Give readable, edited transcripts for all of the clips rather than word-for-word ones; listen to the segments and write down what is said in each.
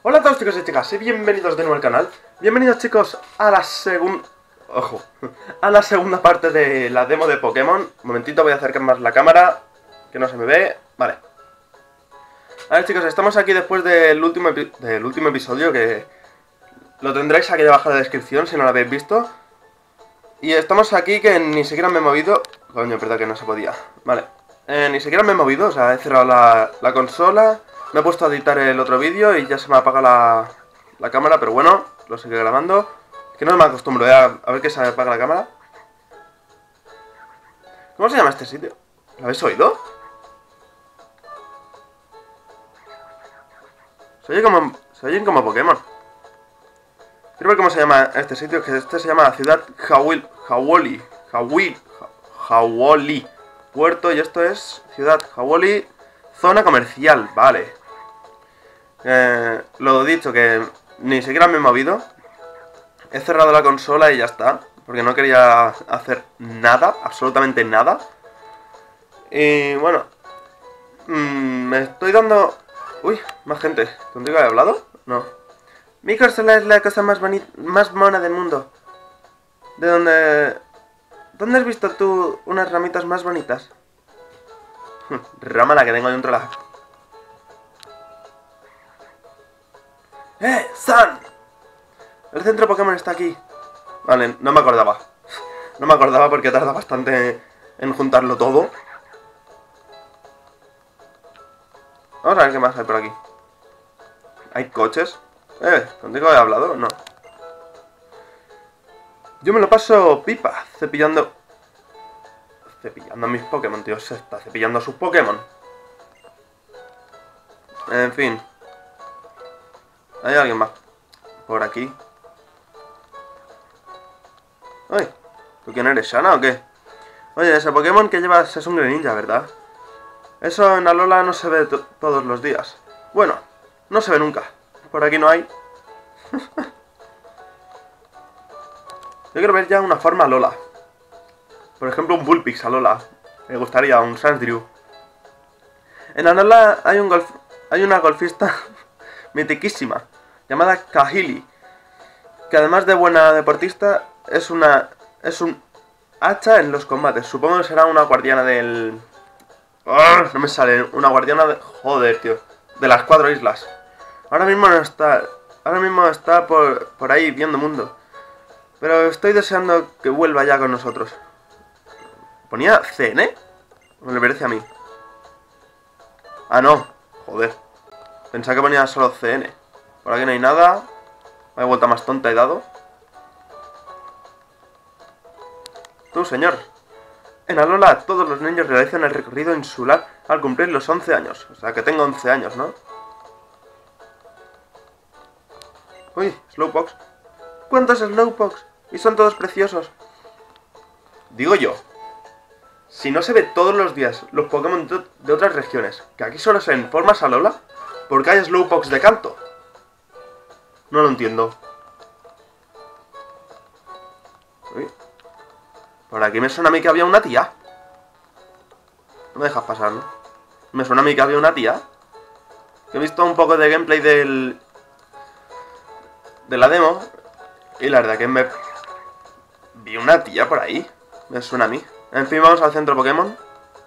Hola a todos chicos y chicas y bienvenidos de nuevo al canal. Bienvenidos chicos a la segunda... Ojo, a la segunda parte de la demo de Pokémon. Un momentito, voy a acercar más la cámara, que no se me ve. Vale. A ver chicos, estamos aquí después del último episodio, que lo tendréis aquí debajo de la descripción si no lo habéis visto. Y estamos aquí que ni siquiera me he movido. Coño, verdad que no se podía. Vale. Ni siquiera me he movido, o sea, he cerrado la consola. Me he puesto a editar el otro vídeo y ya se me apaga la cámara, pero bueno, lo sigue grabando. Es que no me acostumbro a ver que se me apaga la cámara. ¿Cómo se llama este sitio? ¿Lo habéis oído? Se oyen como Pokémon. Quiero ver cómo se llama este sitio, que este se llama la ciudad Hawoli. Puerto, y esto es ciudad Hawoli, zona comercial, vale. Lo dicho, que ni siquiera me he movido. He cerrado la consola y ya está, porque no quería hacer nada, absolutamente nada. Y bueno, me estoy dando... Uy, más gente. ¿Contigo he hablado? No. Mi consola es la cosa más mona del mundo. ¿De dónde... ¿Dónde has visto tú unas ramitas más bonitas? Rama la que tengo dentro de la... ¡San! El centro Pokémon está aquí. Vale, no me acordaba. No me acordaba porque tarda bastante en juntarlo todo. Vamos a ver qué más hay por aquí. ¿Hay coches? ¿Contigo he hablado? No. Yo me lo paso pipa, cepillando a mis Pokémon, tío. Se está cepillando a sus Pokémon. En fin. ¿Hay alguien más por aquí? Ay, ¿tú quién eres, Shana o qué? Oye, ese Pokémon que llevas es un Greninja, ¿verdad? Eso en Alola no se ve todos los días. Bueno, no se ve nunca. Por aquí no hay. Yo quiero ver ya una forma Alola. Por ejemplo, un Bullpix Alola. Me gustaría, un Sandshrew. En Alola hay una golfista mitiquísima, llamada Kahili, que además de buena deportista, es un hacha en los combates. Supongo que será una guardiana del... ¡Oh! No me sale. Una guardiana de... Joder, tío. De las 4 islas. Ahora mismo no está. Ahora mismo está por ahí viendo mundo. Pero estoy deseando que vuelva ya con nosotros. ¿Ponía CN? ¿O me parece a mí? Ah, no. Joder. Pensaba que ponía solo CN. Por aquí no hay nada. Vaya vuelta más tonta he dado. Tú, señor. En Alola todos los niños realizan el recorrido insular al cumplir los 11 años. O sea que tengo 11 años, ¿no? Uy, Slowpox. ¿Cuántos Slowpox? Y son todos preciosos. Digo yo. Si no se ve todos los días los Pokémon de otras regiones, que aquí solo se ven formas Alola, ¿por qué hay Slowpox de canto? No lo entiendo. Uy. Por aquí me suena a mí que había una tía. No me dejas pasar, ¿no? Me suena a mí que había una tía. Que he visto un poco de gameplay de la demo. Y la verdad que me... Vi una tía por ahí. Me suena a mí. En fin, vamos al centro Pokémon.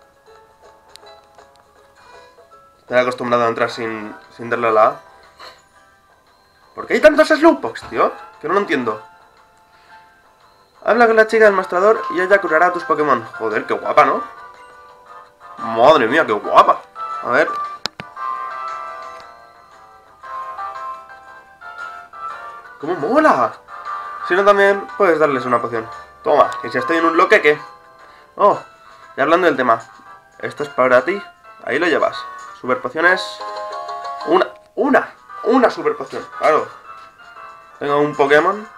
Estoy acostumbrado a entrar sin darle a la A. ¿Por qué hay tantos Slowpox, tío? Que no lo entiendo. Habla con la chica del mostrador y ella curará a tus Pokémon. Joder, qué guapa, ¿no? Madre mía, qué guapa. A ver. ¡Cómo mola! Si no, también puedes darles una poción. Toma, y si estoy en un bloque, ¿qué? Oh, y hablando del tema. Esto es para ti. Ahí lo llevas. Super pociones. Una super poción. Claro. Tengo un Pokémon.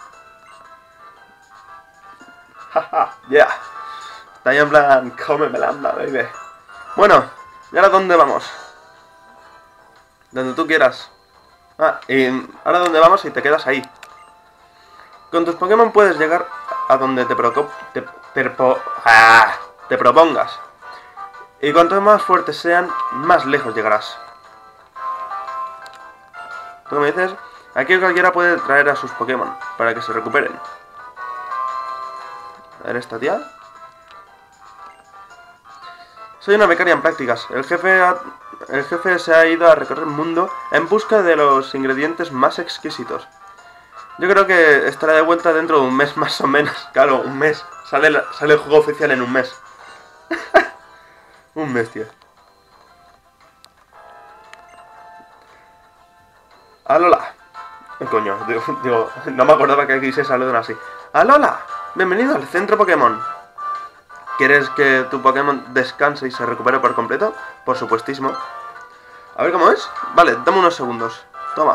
Jaja, ya. Está ahí en plan, cómeme la anda, baby. Bueno, ¿y ahora dónde vamos? Donde tú quieras. Ah, y ahora dónde vamos y te quedas ahí. Con tus Pokémon puedes llegar a donde te propongas. Y cuanto más fuertes sean, más lejos llegarás. ¿Tú qué me dices? Aquí cualquiera puede traer a sus Pokémon para que se recuperen. A ver, esta tía. Soy una becaria en prácticas. El jefe se ha ido a recorrer el mundo en busca de los ingredientes más exquisitos. Yo creo que estará de vuelta dentro de un mes más o menos. Claro, un mes. Sale el juego oficial en un mes. Un mes, tío. ¡Alola! Coño, digo, no me acordaba que aquí se saludan así. ¡Alola! Bienvenido al centro Pokémon. ¿Quieres que tu Pokémon descanse y se recupere por completo? Por supuestísimo. A ver cómo es. Vale, dame unos segundos. Toma.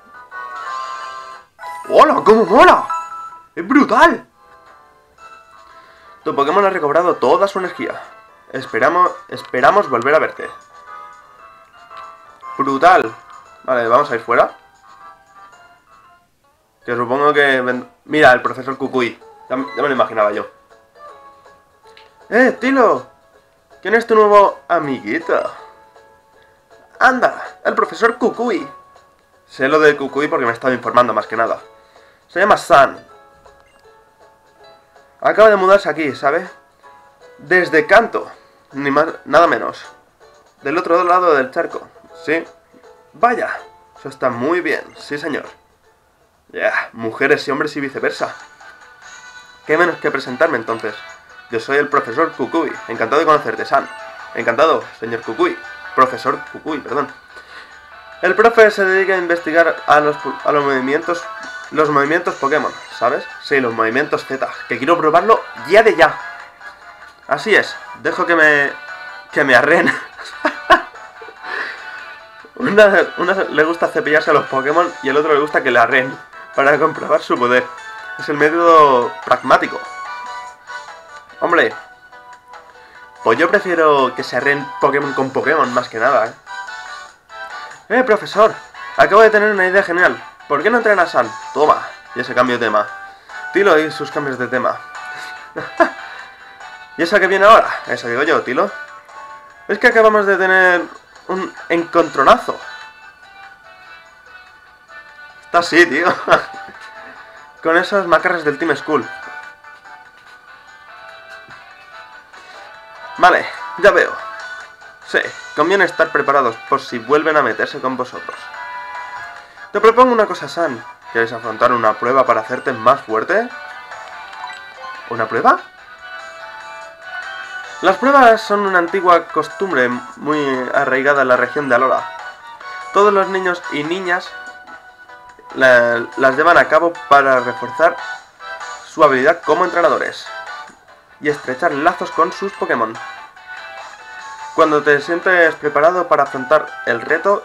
¡Hola! ¡Cómo mola! ¡Es brutal! Tu Pokémon ha recobrado toda su energía. Esperamos volver a verte. ¡Brutal! Vale, vamos a ir fuera. Que supongo que... Mira, el profesor Kukui. Ya me lo imaginaba yo. Tilo. ¿Quién es tu nuevo amiguito? Anda, el profesor Kukui. Sé lo de Kukui porque me he estado informando más que nada. Se llama San. Acaba de mudarse aquí, ¿sabe? Desde Kanto. Ni más, nada menos. Del otro lado del charco. Sí. Vaya. Eso está muy bien. Sí, señor. Ya, mujeres y hombres y viceversa. ¿Qué menos que presentarme entonces? Yo soy el profesor Kukui. Encantado de conocerte, San. Encantado, señor Kukui. Profesor Kukui, perdón. El profe se dedica a investigar a los movimientos Pokémon, ¿sabes? Sí, los movimientos Z. Que quiero probarlo ya de ya. Así es. Dejo que me arreen. Una le gusta cepillarse a los Pokémon y el otro le gusta que le arreen para comprobar su poder. Es el método pragmático. Hombre, pues yo prefiero que se arreen Pokémon con Pokémon más que nada, profesor, acabo de tener una idea genial. ¿Por qué no entrena a San? Toma, y ese cambio de tema. Tilo y sus cambios de tema. ¿Y esa que viene ahora? Eso digo yo, Tilo. Es que acabamos de tener un encontronazo. Está así, tío. Con esas macarras del Team School. Vale, ya veo. Sí, conviene estar preparados por si vuelven a meterse con vosotros. Te propongo una cosa, San. ¿Quieres afrontar una prueba para hacerte más fuerte? ¿Una prueba? Las pruebas son una antigua costumbre muy arraigada en la región de Alola. Todos los niños y niñas las llevan a cabo para reforzar su habilidad como entrenadores y estrechar lazos con sus Pokémon. Cuando te sientas preparado para afrontar el reto,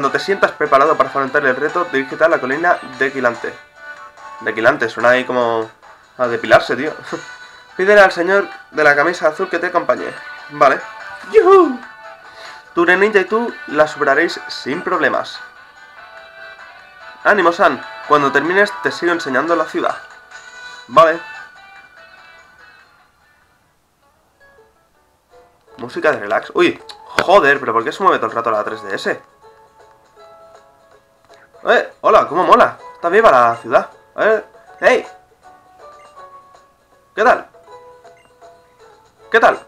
dirígete a la colina de Quilante. De Quilante, suena ahí como a depilarse, tío. Pídele al señor de la camisa azul que te acompañe. Vale. ¡Yuhu! Tu Greninja y tú la superaréis sin problemas. Ánimo, San. Cuando termines te sigo enseñando la ciudad. Vale. Música de relax. Uy, joder, pero ¿por qué se mueve todo el rato la 3DS? Hola, ¿cómo mola? Está viva la ciudad. ¡Hey! ¿Qué tal? ¿Qué tal?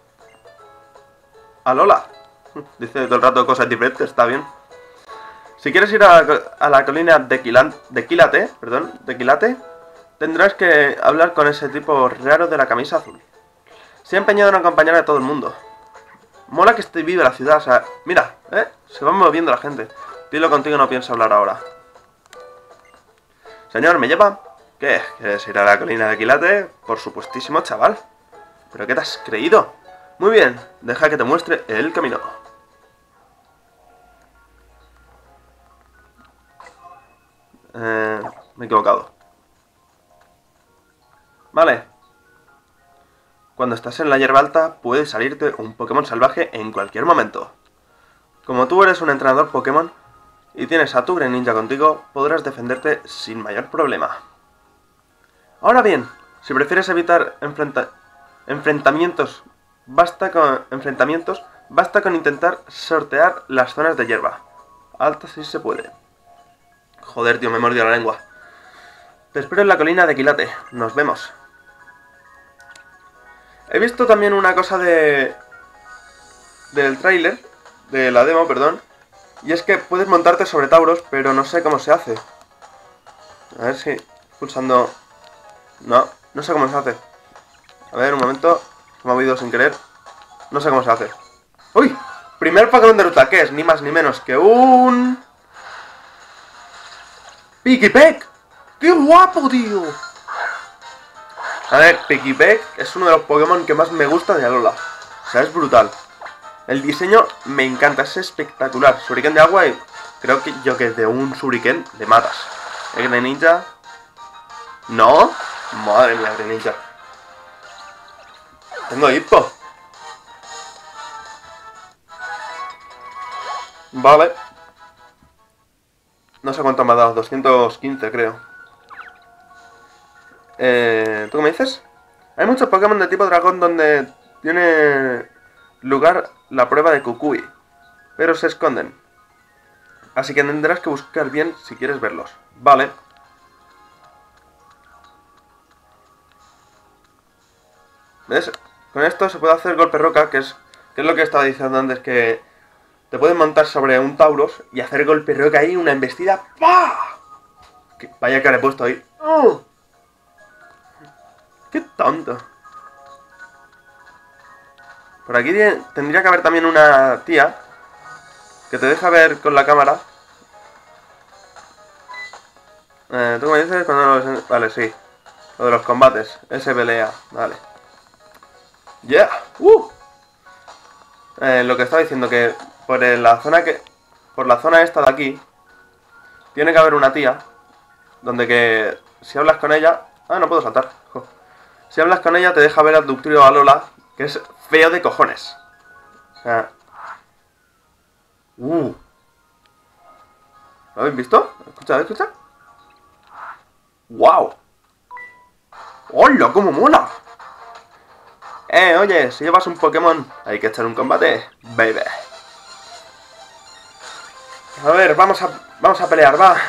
Alola. Dice todo el rato cosas diferentes, está bien. Si quieres ir a la colina de Quilate, tendrás que hablar con ese tipo raro de la camisa azul. Se ha empeñado en acompañar a todo el mundo. Mola que esté viva la ciudad, o sea, mira, se va moviendo la gente. Dilo contigo, no pienso hablar ahora. Señor, ¿me lleva? ¿Qué? ¿Quieres ir a la colina de Quilate? Por supuestísimo, chaval. ¿Pero qué te has creído? Muy bien, deja que te muestre el camino. Me he equivocado. Vale. Cuando estás en la hierba alta, puede salirte un Pokémon salvaje en cualquier momento. Como tú eres un entrenador Pokémon y tienes a tu Greninja contigo, podrás defenderte sin mayor problema. Ahora bien, si prefieres evitar enfrentamientos, basta con intentar sortear las zonas de hierba alta si se puede. Joder, tío, me he mordido la lengua. Te espero en la colina de Quilate. Nos vemos. He visto también una cosa del tráiler, de la demo, perdón. Y es que puedes montarte sobre Tauros, pero no sé cómo se hace. A ver si... pulsando... No sé cómo se hace. A ver, un momento. Me ha movido sin querer. No sé cómo se hace. ¡Uy! Primer Pokémon de ruta, que es ni más ni menos que un... ¡Pikipek! ¡Qué guapo, tío! A ver, Pikipek es uno de los Pokémon que más me gusta de Alola. O sea, es brutal. El diseño me encanta, es espectacular. Shuriken de agua y creo que de un Shuriken le matas. ¿El Greninja? ¿No? Madre mía, Greninja. Tengo hipo. Vale. No sé cuánto me ha dado, 215 creo. ¿Tú qué me dices? Hay muchos Pokémon de tipo dragón donde tiene lugar la prueba de Kukui, pero se esconden. Así que tendrás que buscar bien si quieres verlos. Vale. ¿Ves? Con esto se puede hacer golpe roca, que es lo que estaba diciendo antes, que te puedes montar sobre un Tauros y hacer golpe roca ahí, una embestida. ¡Pah! Vaya que le he puesto ahí. ¡Oh! ¡Qué tonto! Por aquí tendría que haber también una tía que te deja ver con la cámara. ¿Tú me dices cuando vale, sí. Lo de los combates. Ese pelea. Vale. ¡Yeah! Lo que estaba diciendo, que por la zona esta de aquí tiene que haber una tía donde que si hablas con ella... Ah, no puedo saltar. Jo. Si hablas con ella te deja ver al Ductrio Alola, que es feo de cojones. O sea... ¿Lo habéis visto? Escucha. ¡Wow! ¡Hola, cómo mola! Oye, si llevas un Pokémon, hay que echar un combate, baby. A ver, vamos a pelear, va.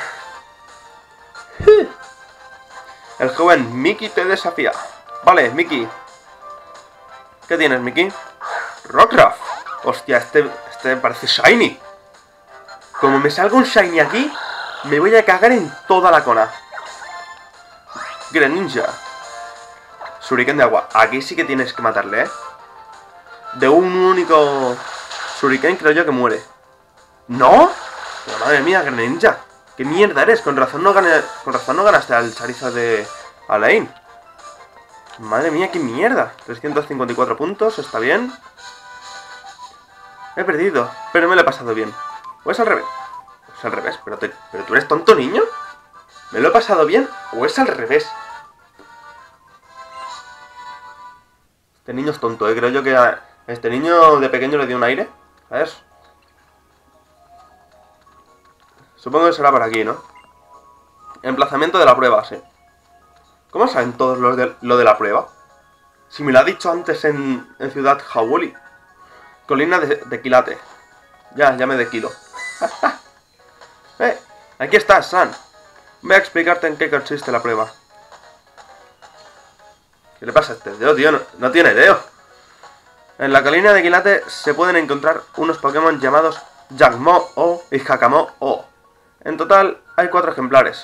El joven Mickey te desafía. Vale, Mickey. ¿Qué tienes, Mickey? Rockruff. Hostia, este parece shiny. Como me salga un shiny aquí, me voy a cagar en toda la cona. Greninja. Shuriken de agua. Aquí sí que tienes que matarle, ¿eh? De un único Shuriken creo yo que muere. ¿No? Pero madre mía, Greninja. ¿Qué mierda eres? Con razón no ganaste al Charizard de Alain. Madre mía, qué mierda. 354 puntos, está bien. He perdido, pero me lo he pasado bien. ¿O es al revés? Es al revés, pero tú eres tonto, niño. ¿Me lo he pasado bien o es al revés? Este niño es tonto, creo yo que a este niño de pequeño le dio un aire. A ver. Supongo que será por aquí, ¿no? Emplazamiento de la prueba, sí. ¿Cómo saben todos lo de la prueba? Si me lo ha dicho antes en Ciudad Hawoli. Colina de Quilate. Ya me dequilo. Aquí estás, San. Voy a explicarte en qué consiste la prueba. ¿Qué le pasa a este dedo, tío? No tiene dedo. En la colina de Quilate se pueden encontrar unos Pokémon llamados Jangmo-O y Hakamo-O. En total hay 4 ejemplares.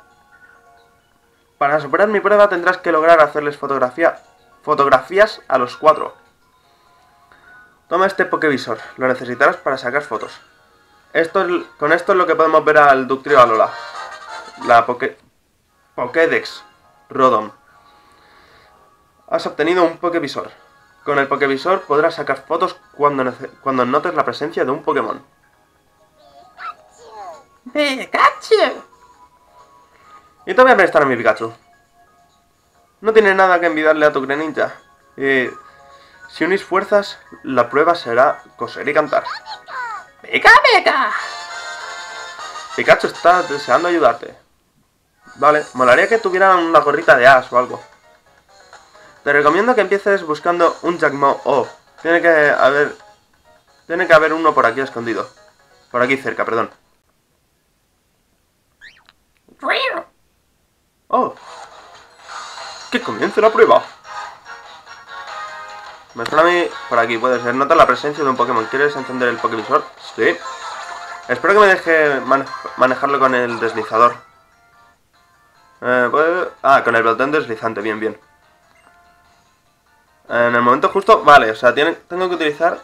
Para superar mi prueba tendrás que lograr hacerles fotografías a los 4. Toma este Pokévisor, lo necesitarás para sacar fotos. Con esto es lo que podemos ver al Ductrio Alola. La Pokédex Rodon. Has obtenido un Pokévisor. Con el Pokévisor podrás sacar fotos cuando notes la presencia de un Pokémon. ¡Pikachu! Y te voy a prestar a mi Pikachu. No tienes nada que envidiarle a tu Greninja. Si unís fuerzas, la prueba será coser y cantar. ¡Pica, pica! Pikachu está deseando ayudarte. Vale, molaría que tuviera una gorrita de Ash o algo. Te recomiendo que empieces buscando un Jangmo-O. Tiene que haber uno por aquí escondido. Por aquí cerca, perdón. ¡Oh! ¡Que comience la prueba! Me suena a mí por aquí, puede ser. Nota la presencia de un Pokémon. ¿Quieres encender el Pokévisor? Sí. Espero que me deje manejarlo con el deslizador. Con el botón deslizante, bien, bien. En el momento justo, vale, o sea, tengo que utilizar...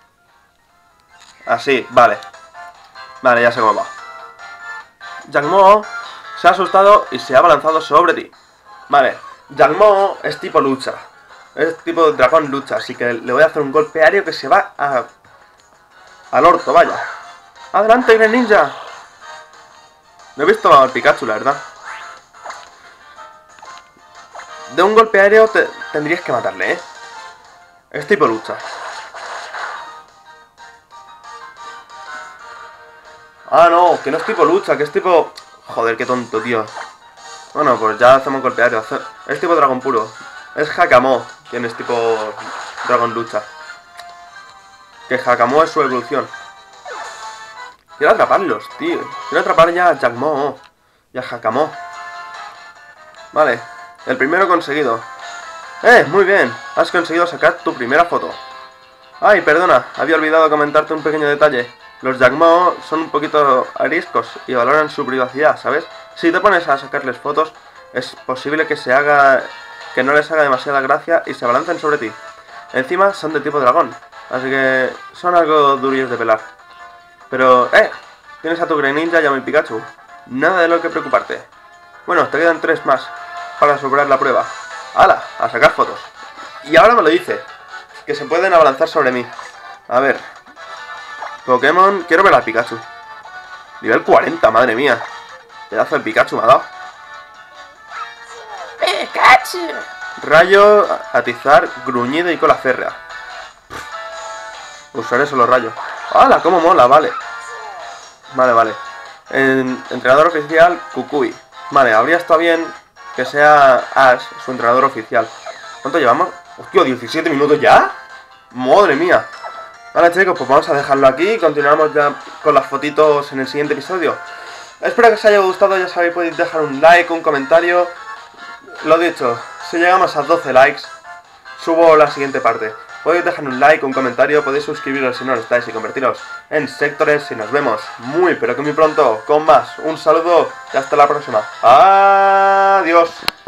Así, vale. Vale, ya sé cómo va. Jangmo se ha asustado y se ha abalanzado sobre ti. Vale, Jangmo es tipo lucha. Es tipo dragón lucha, así que le voy a hacer un golpe aéreo que se va al orto, vaya. ¡Adelante, Greninja! No he visto al Pikachu, la verdad. De un golpe aéreo tendrías que matarle, ¿eh? Es tipo lucha. Ah, no, que no es tipo lucha, que es tipo... Joder, qué tonto, tío. Bueno, pues ya hacemos golpe aéreo. Es tipo dragón puro. Es Hakamo, quien es tipo dragón lucha. Que Hakamo es su evolución. Quiero atraparlos, tío. Quiero atrapar ya a Jangmo y a Hakamo. Vale, el primero conseguido. Muy bien. Has conseguido sacar tu primera foto. Ay, perdona, había olvidado comentarte un pequeño detalle. Los Jangmo son un poquito ariscos y valoran su privacidad, ¿sabes? Si te pones a sacarles fotos, es posible que no les haga demasiada gracia y se abalancen sobre ti. Encima son de tipo dragón, así que son algo durillos de pelar. Pero, tienes a tu Greninja y a mi Pikachu. Nada de lo que preocuparte. Bueno, te quedan 3 más para superar la prueba. ¡Hala! A sacar fotos. Y ahora me lo dice, que se pueden abalanzar sobre mí. A ver. Pokémon, quiero ver al Pikachu. Nivel 40, madre mía. Pedazo de Pikachu me ha dado. ¡Pikachu! Rayo, atizar, gruñido y cola férrea. Usaré solo rayo. ¡Hala! ¡Cómo mola! Vale. Vale. Entrenador oficial, Kukui. Vale, habría estado bien que sea Ash, su entrenador oficial. ¿Cuánto llevamos? ¡Hostia! ¿17 minutos ya? ¡Madre mía! Vale, chicos, pues vamos a dejarlo aquí y continuamos ya con las fotitos en el siguiente episodio. Espero que os haya gustado, ya sabéis, podéis dejar un like, un comentario. Lo dicho, si llegamos a 12 likes, subo la siguiente parte. Podéis dejar un like, un comentario, podéis suscribiros si no lo estáis y convertiros en sectores y nos vemos muy pero que muy pronto con más. Un saludo y hasta la próxima. Adiós.